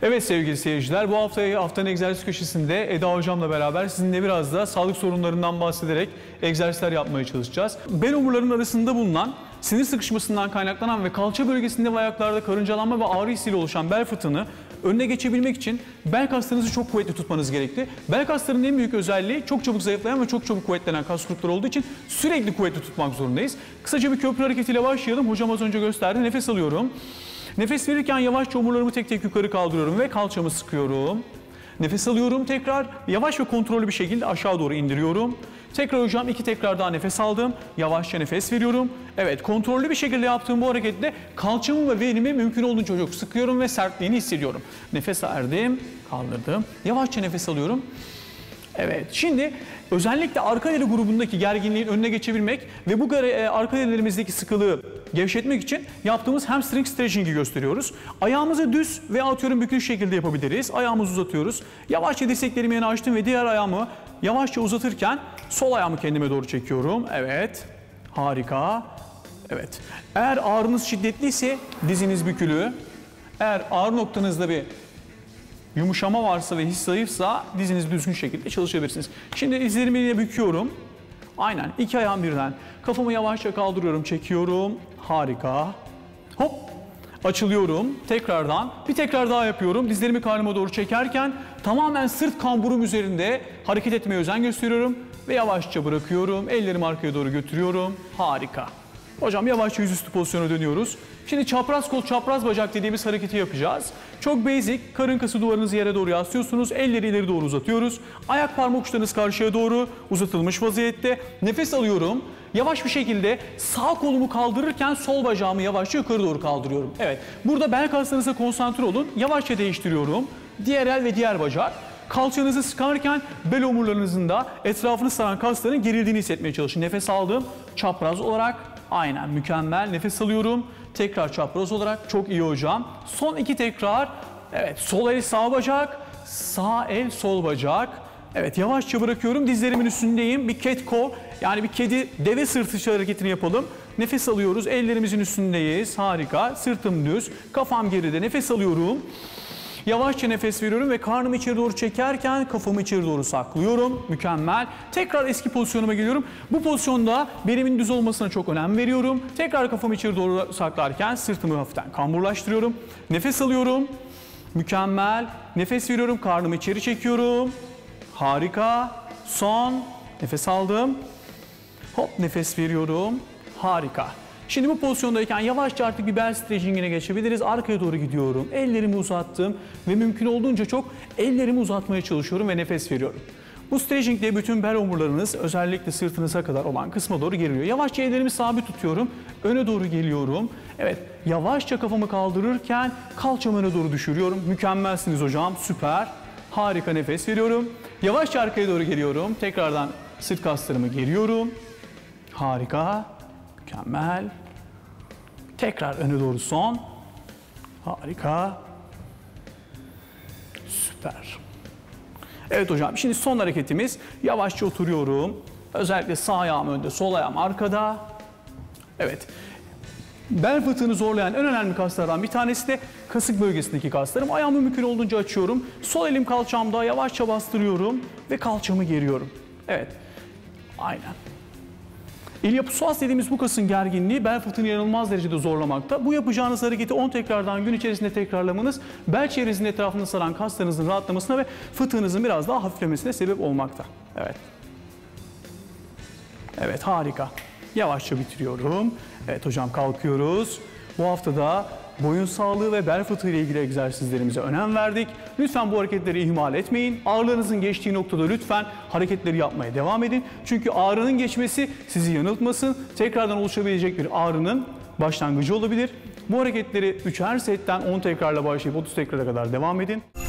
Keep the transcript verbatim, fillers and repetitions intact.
Evet sevgili seyirciler, bu hafta haftanın egzersiz köşesinde Eda hocamla beraber sizinle biraz da sağlık sorunlarından bahsederek egzersizler yapmaya çalışacağız. Bel omurlarının arasında bulunan sinir sıkışmasından kaynaklanan ve kalça bölgesinde ve ayaklarda karıncalanma ve ağrı hissiyle oluşan bel fıtığını önüne geçebilmek için bel kaslarınızı çok kuvvetli tutmanız gerekli. Bel kaslarının en büyük özelliği çok çabuk zayıflayan ve çok çabuk kuvvetlenen kas grupları olduğu için sürekli kuvvetli tutmak zorundayız. Kısaca bir köprü hareketiyle başlayalım. Hocam az önce gösterdi. Nefes alıyorum. Nefes verirken yavaşça omurlarımı tek tek yukarı kaldırıyorum ve kalçamı sıkıyorum. Nefes alıyorum tekrar. Yavaş ve kontrollü bir şekilde aşağı doğru indiriyorum. Tekrar hocam iki tekrar daha nefes aldım. Yavaşça nefes veriyorum. Evet, kontrollü bir şekilde yaptığım bu hareketle kalçamı ve belimi mümkün olduğunca çok sıkıyorum ve sertliğini hissediyorum. Nefes verdim, kaldırdım. Yavaşça nefes alıyorum. Evet, şimdi özellikle arka deri grubundaki gerginliğin önüne geçebilmek ve bu arka derilerimizdeki sıkılığı gevşetmek için yaptığımız hamstring stretching'i gösteriyoruz. Ayağımızı düz ve atıyorum bükülmüş şekilde yapabiliriz. Ayağımızı uzatıyoruz. Yavaşça dirseklerimi yana açtım ve diğer ayağımı yavaşça uzatırken sol ayağımı kendime doğru çekiyorum. Evet, harika. Evet, eğer ağrınız şiddetliyse diziniz bükülü. Eğer ağrı noktanızda bir yumuşama varsa ve his zayıfsa diziniz düzgün şekilde çalışabilirsiniz. Şimdi dizlerimi yine büküyorum. Aynen. İki ayağım birden. Kafamı yavaşça kaldırıyorum, çekiyorum. Harika. Hop. Açılıyorum. Tekrardan. Bir tekrar daha yapıyorum. Dizlerimi karnıma doğru çekerken tamamen sırt kamburum üzerinde hareket etmeye özen gösteriyorum. Ve yavaşça bırakıyorum. Ellerimi arkaya doğru götürüyorum. Harika. Hocam yavaşça yüzüstü pozisyona dönüyoruz. Şimdi çapraz kol, çapraz bacak dediğimiz hareketi yapacağız. Çok basic. Karın kası duvarınızı yere doğru yaslıyorsunuz. Elleri ileri doğru uzatıyoruz. Ayak parmak uçlarınız karşıya doğru uzatılmış vaziyette. Nefes alıyorum. Yavaş bir şekilde sağ kolumu kaldırırken sol bacağımı yavaşça yukarı doğru kaldırıyorum. Evet. Burada bel kaslarınıza konsantre olun. Yavaşça değiştiriyorum. Diğer el ve diğer bacak. Kalçanızı sıkarken bel omurlarınızın da etrafını saran kasların gerildiğini hissetmeye çalışın. Nefes aldım. Çapraz olarak. Aynen, mükemmel. Nefes alıyorum. Tekrar çapraz olarak. Çok iyi hocam. Son iki tekrar. Evet, sol el sağ bacak. Sağ el sol bacak. Evet, yavaşça bırakıyorum. Dizlerimin üstündeyim. Bir cat cow, yani bir kedi deve sırtı hareketini yapalım. Nefes alıyoruz. Ellerimizin üstündeyiz. Harika. Sırtım düz. Kafam geride. Nefes alıyorum. Yavaşça nefes veriyorum ve karnımı içeri doğru çekerken kafamı içeri doğru saklıyorum. Mükemmel. Tekrar eski pozisyonuma geliyorum. Bu pozisyonda belimin düz olmasına çok önem veriyorum. Tekrar kafamı içeri doğru saklarken sırtımı hafiften kamburlaştırıyorum. Nefes alıyorum. Mükemmel. Nefes veriyorum. Karnımı içeri çekiyorum. Harika. Son. Nefes aldım. Hop, nefes veriyorum. Harika. Şimdi bu pozisyondayken yavaşça artık bir bel stretching'ine geçebiliriz. Arkaya doğru gidiyorum. Ellerimi uzattım ve mümkün olduğunca çok ellerimi uzatmaya çalışıyorum ve nefes veriyorum. Bu stretching'de bütün bel omurlarınız özellikle sırtınıza kadar olan kısma doğru geriliyor. Yavaşça ellerimi sabit tutuyorum. Öne doğru geliyorum. Evet, yavaşça kafamı kaldırırken kalçamı öne doğru düşürüyorum. Mükemmelsiniz hocam. Süper. Harika, nefes veriyorum. Yavaşça arkaya doğru geliyorum. Tekrardan sırt kaslarımı geriyorum. Harika. Mükemmel. Tekrar öne doğru son. Harika. Süper. Evet hocam, şimdi son hareketimiz. Yavaşça oturuyorum. Özellikle sağ ayağım önde, sol ayağım arkada. Evet. Bel fıtığını zorlayan en önemli kaslardan bir tanesi de kasık bölgesindeki kaslarım. Ayağımı mümkün olduğunca açıyorum. Sol elim kalçamda, yavaşça bastırıyorum ve kalçamı geriyorum. Evet. Aynen. İlyopsoas dediğimiz bu kasın gerginliği bel fıtığını inanılmaz derecede zorlamakta. Bu yapacağınız hareketi on tekrardan gün içerisinde tekrarlamanız bel çevresinin etrafını saran kaslarınızın rahatlamasına ve fıtığınızın biraz daha hafiflemesine sebep olmakta. Evet. Evet, harika. Yavaşça bitiriyorum. Evet hocam, kalkıyoruz. Bu haftada boyun sağlığı ve bel fıtığı ile ilgili egzersizlerimize önem verdik. Lütfen bu hareketleri ihmal etmeyin. Ağrılarınızın geçtiği noktada lütfen hareketleri yapmaya devam edin. Çünkü ağrının geçmesi sizi yanıltmasın. Tekrardan oluşabilecek bir ağrının başlangıcı olabilir. Bu hareketleri üçer setten on tekrarla başlayıp otuz tekrara kadar devam edin.